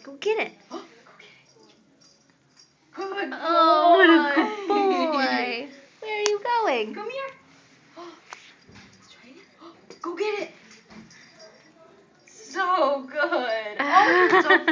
Go get it. Go get it. Good boy. Oh, what a good boy. Where are you going? Come here. Let's try it. Go get it. So good. Oh, you're so